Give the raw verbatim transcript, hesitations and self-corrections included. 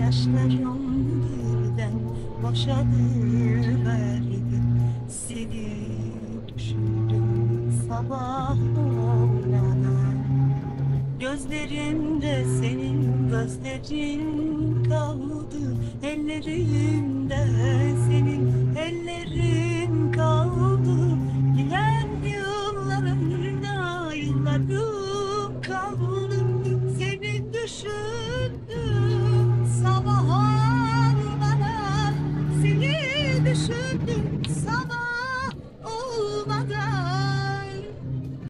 Gözyaşlarım birden boşalıverdi. Seni düşündüm sabah olana. Gözlerimde senin gözlerin kaldı. Ellerim